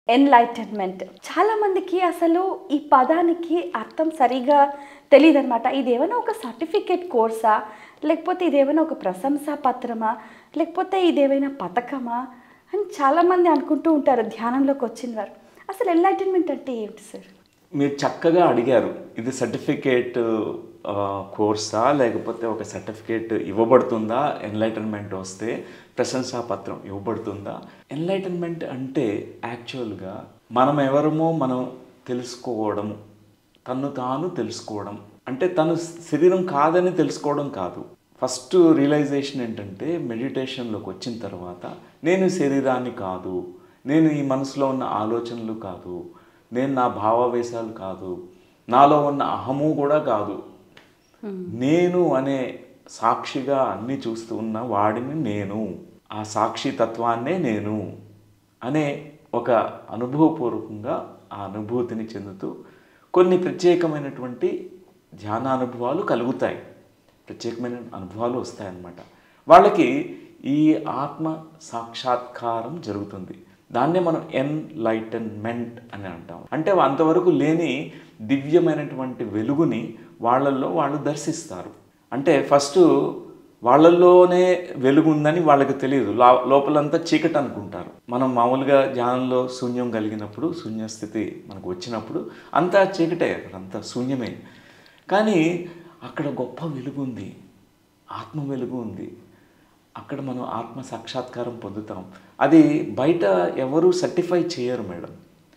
Enlightenment. చాలామందికి అసలు ఈ పదానికి అర్థం సరిగ్గా తెలీదనమాట. ఇదేమైనా ఒక సర్టిఫికేట్ కోర్సా? లేకపోతే ఇదేమైనా ఒక ప్రశంసా పత్రమా? లేకపోతే ఇదేమైనా పథకమా? అని చాలామంది అనుకుంటూ ఉంటారు ధ్యానంలోకొచ్చిన వారు. అసలు ఎన్‌లైటన్‌మెంట్ అంటే ఏమిటి సార్? మీరు చక్కగా అడిగారు. ఇది సర్టిఫికేట్ కోర్సా? లేకపోతే ఒక సర్టిఫికేట్ ఇవ్వబడుతుందా? ఎన్‌లైటన్‌మెంట్ వస్తే ప్రశంసా పత్రం ఇవ్వబడుతుందా? ఎన్‌లైటన్‌మెంట్ అంటే యాక్చువల్‌గా మనం ఎవరమో మనం తెలుసుకోవడం, తన్ను తాను తెలుసుకోవడం. అంటే తను శరీరం కాదని తెలుసుకోవడం కాదు. ఫస్ట్ రియలైజేషన్ ఏంటంటే మెడిటేషన్లోకి వచ్చిన తర్వాత నేను శరీరాన్ని కాదు, నేను ఈ మనసులో ఉన్న ఆలోచనలు కాదు, నేను నా భావావేశాలు కాదు, నాలో ఉన్న అహము కూడా కాదు, నేను అనే సాక్షిగా అన్నీ చూస్తూ ఉన్న వాడిని నేను, ఆ సాక్షి తత్వాన్నే నేను అనే ఒక అనుభవపూర్వకంగా ఆ అనుభూతిని చెందుతూ కొన్ని ప్రత్యేకమైనటువంటి ధ్యాన అనుభవాలు కలుగుతాయి, ప్రత్యేకమైన అనుభవాలు వస్తాయన్నమాట. వాళ్ళకి ఈ ఆత్మ సాక్షాత్కారం జరుగుతుంది. దాన్నే మనం ఎన్‌లైటన్‌మెంట్ అని అంటాం. అంటే అంతవరకు లేని దివ్యమైనటువంటి వెలుగుని వాళ్ళల్లో వాళ్ళు దర్శిస్తారు. అంటే ఫస్ట్ వాళ్ళల్లోనే వెలుగు ఉందని వాళ్ళకి తెలియదు, లోపలంతా చీకటి అనుకుంటారు. మనం మామూలుగా ధ్యానంలో శూన్యం కలిగినప్పుడు, శూన్యస్థితి మనకు వచ్చినప్పుడు అంతా చీకటే, అక్కడ అంతా శూన్యమే. కానీ అక్కడ గొప్ప వెలుగు ఉంది, ఆత్మ వెలుగు ఉంది. అక్కడ మనం ఆత్మ సాక్షాత్కారం పొందుతాం. అది బయట ఎవరు సర్టిఫై చేయరు మేడం.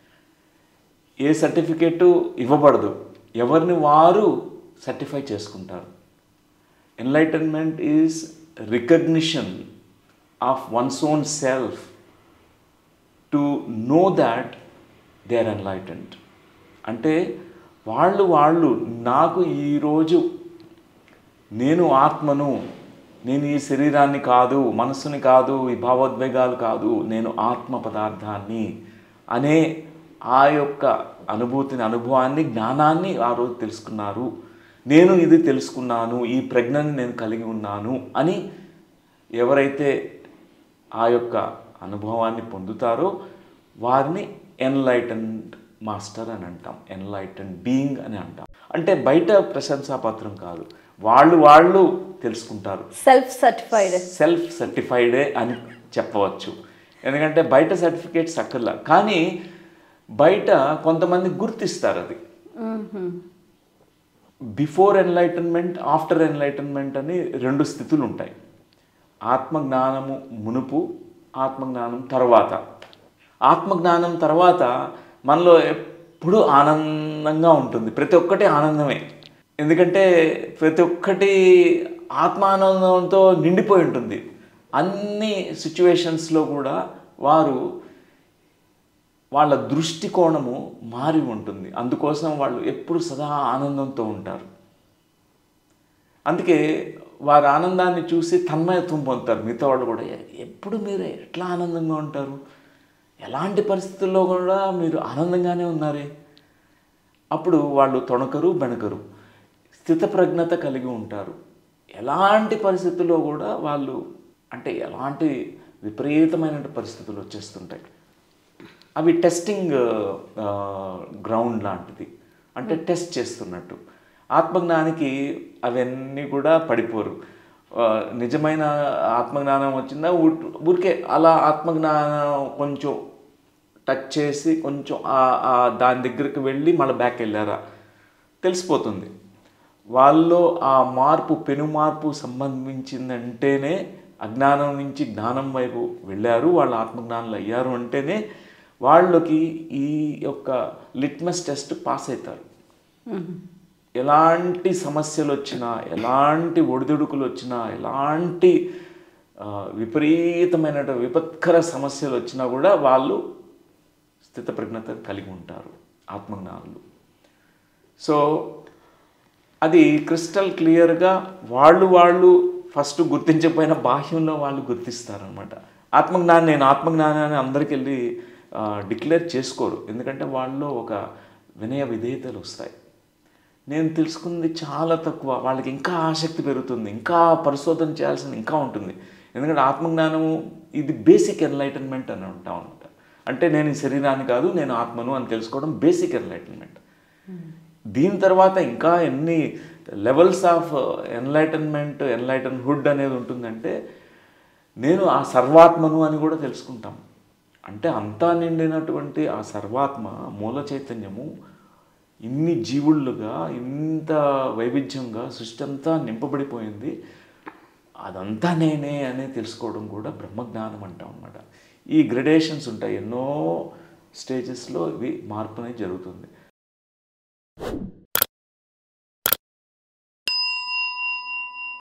ఏ సర్టిఫికేటు ఇవ్వబడదు, ఎవరిని వారు సర్టిఫై చేసుకుంటారు. Enlightenment is recognition of one's own self to know that they are enlightened. అంటే వాళ్ళు నాకు ఈరోజు నేను ఆత్మను, నేను ఈ శరీరాన్ని కాదు, మనస్సుని కాదు, ఈ భావోద్వేగాలు కాదు, నేను ఆత్మ పదార్థాన్ని అనే ఆ యొక్క అనుభూతిని, అనుభవాన్ని, జ్ఞానాన్ని ఆ రోజు తెలుసుకున్నారు. నేను ఇది తెలుసుకున్నాను, ఈ ప్రజ్ఞని నేను కలిగి ఉన్నాను అని ఎవరైతే ఆ యొక్క అనుభవాన్ని పొందుతారో వారిని ఎన్‌లైటన్డ్ మాస్టర్ అని అంటాం, ఎన్‌లైటన్డ్ బీయింగ్ అని అంటాం. అంటే బయట ప్రశంసాపత్రం కాదు, వాళ్ళు తెలుసుకుంటారు. సెల్ఫ్ సర్టిఫైడే అని చెప్పవచ్చు. ఎందుకంటే బయట సర్టిఫికేట్స్ అక్కర్లా. కానీ బయట కొంతమంది గుర్తిస్తారు అది. బిఫోర్ ఎన్‌లైటన్‌మెంట్, ఆఫ్టర్ ఎన్‌లైటన్‌మెంట్ అని రెండు స్థితులు ఉంటాయి. ఆత్మజ్ఞానము మునుపు, ఆత్మజ్ఞానం తర్వాత. ఆత్మజ్ఞానం తర్వాత మనలో ఎప్పుడూ ఆనందంగా ఉంటుంది, ప్రతి ఒక్కటి ఆనందమే. ఎందుకంటే ప్రతి ఒక్కటి ఆత్మానందంతో నిండిపోయి ఉంటుంది. అన్ని సిచ్యువేషన్స్లో కూడా వారు వాళ్ళ దృష్టికోణము మారి ఉంటుంది. అందుకోసం వాళ్ళు ఎప్పుడు సదా ఆనందంతో ఉంటారు. అందుకే వారి ఆనందాన్ని చూసి తన్మయత్వం పొందుతారు మిగతా వాళ్ళు కూడా. ఎప్పుడు మీరు ఎట్లా ఆనందంగా ఉంటారు, ఎలాంటి పరిస్థితుల్లో కూడా మీరు ఆనందంగానే ఉన్నారే. అప్పుడు వాళ్ళు తొణకరు, బెణకరు, స్థితప్రజ్ఞత కలిగి ఉంటారు. ఎలాంటి పరిస్థితుల్లో కూడా వాళ్ళు, అంటే ఎలాంటి విపరీతమైన పరిస్థితులు వచ్చేస్తుంటాయి, అవి టెస్టింగ్ గ్రౌండ్ లాంటిది. అంటే టెస్ట్ చేస్తున్నట్టు. ఆత్మజ్ఞానికి అవన్నీ కూడా పడిపోరు. నిజమైన ఆత్మజ్ఞానం వచ్చిందా ఊరికే అలా ఆత్మజ్ఞానం కొంచెం టచ్ చేసి కొంచెం దాని దగ్గరికి వెళ్ళి మళ్ళీ బ్యాక్ వెళ్ళారా తెలిసిపోతుంది. వాళ్ళలో ఆ మార్పు, పెను మార్పు సంబంధించిందంటేనే, అజ్ఞానం నుంచి జ్ఞానం వైపు వెళ్ళారు, వాళ్ళు ఆత్మజ్ఞానులు అయ్యారు అంటేనే వాళ్ళకి ఈ యొక్క లిట్మస్ టెస్ట్ పాస్ అవుతారు. ఎలాంటి సమస్యలు వచ్చినా, ఎలాంటి ఒడిదుడుకులు వచ్చినా, ఎలాంటి విపరీతమైన విపత్కర సమస్యలు వచ్చినా కూడా వాళ్ళు స్థితప్రజ్ఞత కలిగి ఉంటారు ఆత్మజ్ఞానులు. సో అది క్రిస్టల్ క్లియర్గా వాళ్ళు ఫస్ట్ గుర్తించకపోయిన బాహ్యంలో వాళ్ళు గుర్తిస్తారనమాట. ఆత్మజ్ఞానం, నేను ఆత్మజ్ఞానాన్ని అందరికి వెళ్ళి డిక్లేర్ చేసుకోరు. ఎందుకంటే వాళ్ళలో ఒక వినయ విధేయతలు వస్తాయి. నేను తెలుసుకుంది చాలా తక్కువ, వాళ్ళకి ఇంకా ఆసక్తి పెరుగుతుంది, ఇంకా పరిశోధన చేయాల్సింది ఇంకా ఉంటుంది. ఎందుకంటే ఆత్మజ్ఞానము ఇది బేసిక్ ఎన్‌లైటన్‌మెంట్ అని అంటాం అనమాట. అంటే నేను ఈ శరీరాన్ని కాదు, నేను ఆత్మను అని తెలుసుకోవడం బేసిక్ ఎన్లైటన్మెంట్. దీని తర్వాత ఇంకా ఎన్ని లెవెల్స్ ఆఫ్ ఎన్లైటన్హుడ్ అనేది ఉంటుందంటే నేను ఆ సర్వాత్మను అని కూడా తెలుసుకుంటాం. అంటే అంతా నిండినటువంటి ఆ సర్వాత్మ మూల చైతన్యము ఇన్ని జీవుళ్ళుగా ఇంత వైవిధ్యంగా సృష్టి అంతా నింపబడిపోయింది, అదంతా నేనే అని తెలుసుకోవడం కూడా బ్రహ్మజ్ఞానం అంటాం అన్నమాట. ఈ గ్రెడేషన్స్ ఉంటాయి, ఎన్నో స్టేజెస్లో ఇవి మార్పు అనేది జరుగుతుంది.